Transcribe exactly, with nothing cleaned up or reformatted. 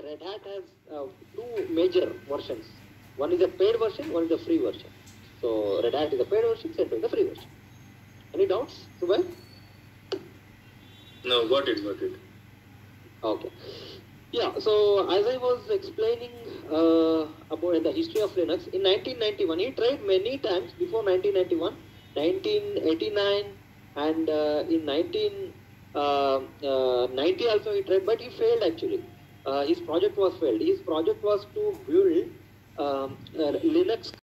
Red Hat has uh, two major versions. One is a paid version, one is a free version. So Red Hat is a paid version, CentOS is a free version. Any doubts, Subal? No, got it, got it. Okay. Yeah, so as I was explaining uh, about the history of Linux, in nineteen ninety-one, he tried many times before nineteen ninety-one, nineteen eighty-nine, and uh, in nineteen ninety also he tried, but he failed actually. Uh, his project was failed. His project was to build um, uh, Linux